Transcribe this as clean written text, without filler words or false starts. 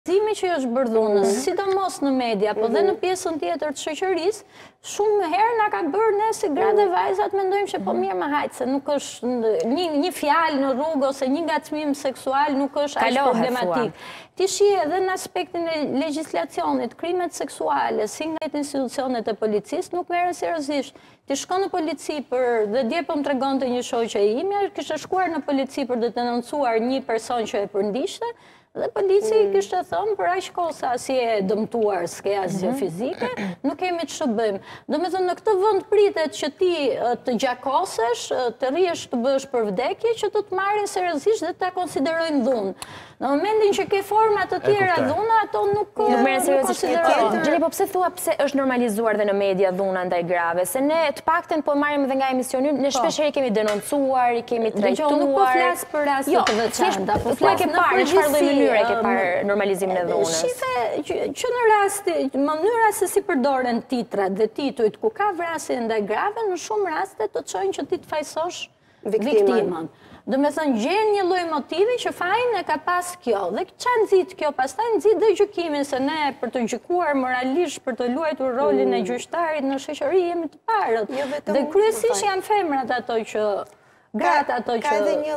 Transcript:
Zimi që është bërë dhunës, sidomos në media, po dhe në pjesën tjetër të shoqërisë, shumë herë na ka bërë ne si gra dhe vajzat mendojmë që po mirë më hajtë, se nuk është një fjalë në rrugë ose një ngacmim seksual nuk është aq problematik. Ti shih edhe në aspektin e legjislacionit, krimet seksuale, si nga institucionet e policisë nuk merren seriozisht. Ti shkon në polici dhe dje po më tregonte një shoqe ime, kishte shkuar në polici për të denoncuar një person që e përndishte. Dhe polici kishte thënë për aq kohë sa si e dëmtuar, s'ke asgjë fizike, nuk kemi ç'të bëjmë. Domethënë në këtë vend pritet që ti të gjakosesh, të rrihesh të bësh për vdekje që të marrin seriozisht dhe ta konsiderojnë dhunë. Në momentin që ke forma të tjera dhuna, ato nuk merren seriozisht. Gjeni, po pse thua pse është normalizuar dhe në media dhuna ndaj grave? Se ne të paktën po marrim edhe nga emisioni, ne shpesh herë kemi denoncuar, i kemi trajtuar. Nuk po flas për raste të veçanta, po flas në përgjithësi. E ke parë normalizimin e dhunës? Shife, që në raste, mënyra se si përdoren titrat dhe titujt ku ka vrasje ndaj grave, në shumë raste të çojnë që ti të fajsosh viktimën. Do me thënë gjenë një lloj motivi që fajin e ka pas kjo. Dhe që nxit kjo, pastaj nxit dhe gjykimin, se ne për të gjykuar moralisht, për të luajtur rolin e gjyqtarit në shoqëri jemi të parët. Dhe kryesisht janë femrat ato që, gratë ato që